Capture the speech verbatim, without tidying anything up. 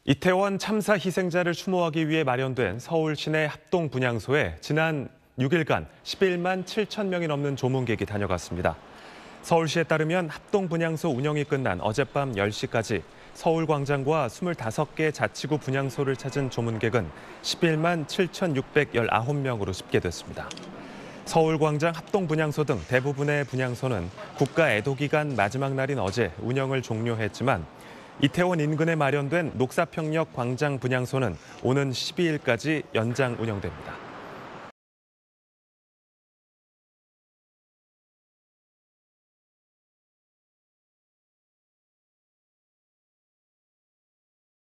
이태원 참사 희생자를 추모하기 위해 마련된 서울 시내 합동 분향소에 지난 육 일간 십일만 칠천 명이 넘는 조문객이 다녀갔습니다. 서울시에 따르면 합동 분향소 운영이 끝난 어젯밤 열 시까지 서울광장과 스물다섯 개 자치구 분향소를 찾은 조문객은 십일만 칠천육백십구 명으로 집계됐습니다. 서울광장 합동 분향소 등 대부분의 분향소는 국가 애도 기간 마지막 날인 어제 운영을 종료했지만 이태원 인근에 마련된 녹사평역 광장 분향소는 오는 십이 일까지 연장 운영됩니다.